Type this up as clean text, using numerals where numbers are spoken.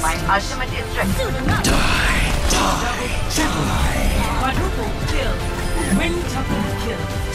My ultimate is ready. Die. Quadruple kill. Quintuple kill.